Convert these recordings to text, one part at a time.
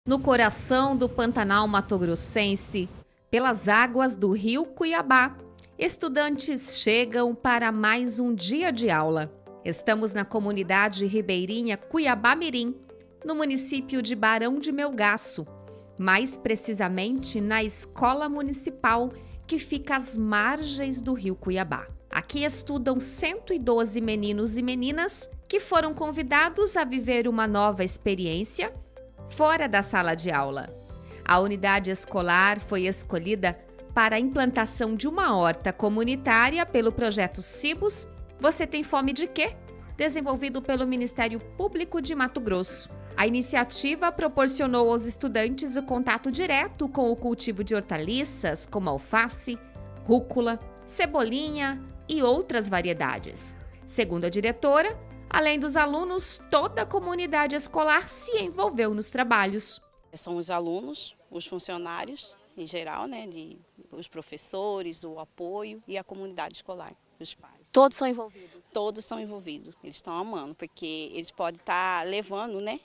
No coração do Pantanal Mato-Grossense, pelas águas do rio Cuiabá, estudantes chegam para mais um dia de aula. Estamos na comunidade ribeirinha Cuiabá-Mirim, no município de Barão de Melgaço, mais precisamente na escola municipal que fica às margens do rio Cuiabá. Aqui estudam 112 meninos e meninas que foram convidados a viver uma nova experiência fora da sala de aula. A unidade escolar foi escolhida para a implantação de uma horta comunitária pelo projeto Cibos Você Tem Fome de Quê? Desenvolvido pelo Ministério Público de Mato Grosso. A iniciativa proporcionou aos estudantes o contato direto com o cultivo de hortaliças como alface, rúcula, cebolinha e outras variedades. Segundo a diretora, além dos alunos, toda a comunidade escolar se envolveu nos trabalhos. São os alunos, os funcionários em geral, né, os professores, o apoio e a comunidade escolar, os pais. Todos são envolvidos? Todos são envolvidos, eles estão amando, porque eles podem estar levando, né?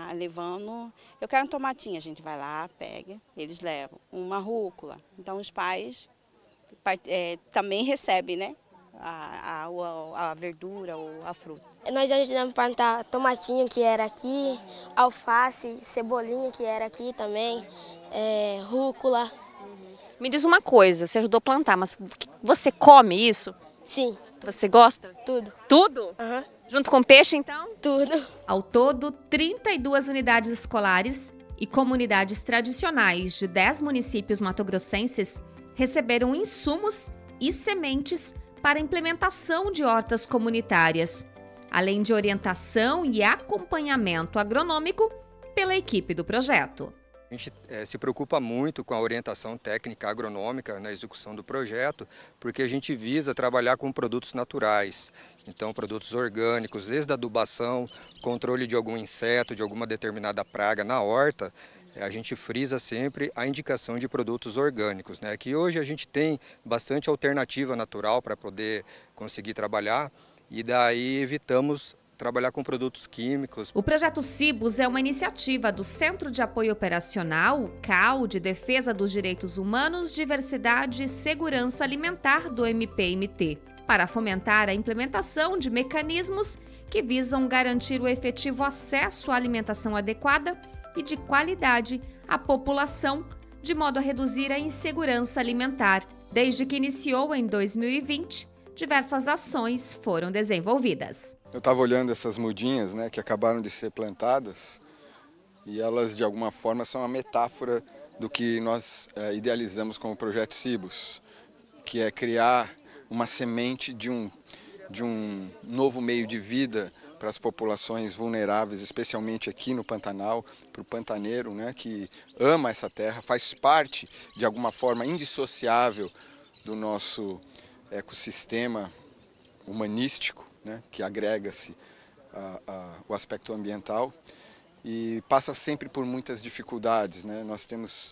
Eu quero um tomatinho, a gente vai lá, pega, eles levam uma rúcula. Então os pais também recebem, né? A verdura ou a fruta. Nós ajudamos a plantar tomatinho, que era aqui, alface, cebolinha, que era aqui também, rúcula. Me diz uma coisa, você ajudou a plantar, mas você come isso? Sim. Você gosta? Tudo. Tudo? Uhum. Junto com peixe, então? Tudo. Ao todo, 32 unidades escolares e comunidades tradicionais de 10 municípios mato-grossenses receberam insumos e sementes para a implementação de hortas comunitárias, além de orientação e acompanhamento agronômico pela equipe do projeto. A gente se preocupa muito com a orientação técnica agronômica na execução do projeto, porque a gente visa trabalhar com produtos naturais, então produtos orgânicos, desde a adubação, controle de algum inseto, de alguma determinada praga na horta. A gente frisa sempre a indicação de produtos orgânicos, né? Que hoje a gente tem bastante alternativa natural para poder conseguir trabalhar e daí evitamos trabalhar com produtos químicos. O projeto Cibos é uma iniciativa do Centro de Apoio Operacional, CAU, de Defesa dos Direitos Humanos, Diversidade e Segurança Alimentar do MPMT, para fomentar a implementação de mecanismos que visam garantir o efetivo acesso à alimentação adequada e de qualidade à população, de modo a reduzir a insegurança alimentar. Desde que iniciou em 2020, diversas ações foram desenvolvidas. Eu estava olhando essas mudinhas, né, que acabaram de ser plantadas e elas de alguma forma são a metáfora do que nós idealizamos como projeto Cibos, que é criar uma semente de um novo meio de vida para as populações vulneráveis, especialmente aqui no Pantanal, para o pantaneiro, né, que ama essa terra, faz parte de alguma forma indissociável do nosso ecossistema humanístico, né, que agrega-se o aspecto ambiental e passa sempre por muitas dificuldades, né? Nós temos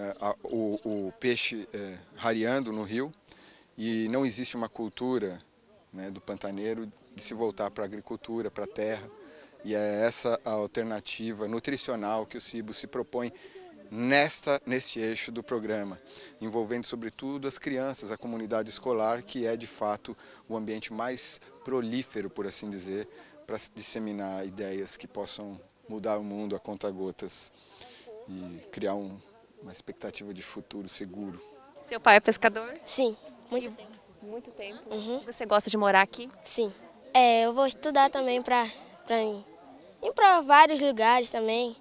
o peixe rareando no rio e não existe uma cultura, né, do pantaneiro de se voltar para a agricultura, para a terra, e é essa a alternativa nutricional que o Cibos se propõe neste eixo do programa, envolvendo sobretudo as crianças, a comunidade escolar, que é de fato o ambiente mais prolífero, por assim dizer, para disseminar ideias que possam mudar o mundo a conta-gotas e criar uma expectativa de futuro seguro. Seu pai é pescador? Sim, muito tempo. Muito tempo. Uhum. Você gosta de morar aqui? Sim. Eu vou estudar também para ir para vários lugares também.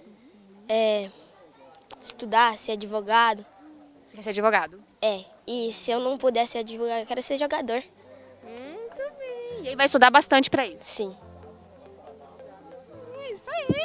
Estudar, ser advogado. Você quer ser advogado? E se eu não puder ser advogado, eu quero ser jogador. Muito bem. E aí vai estudar bastante para isso? Sim. É isso aí.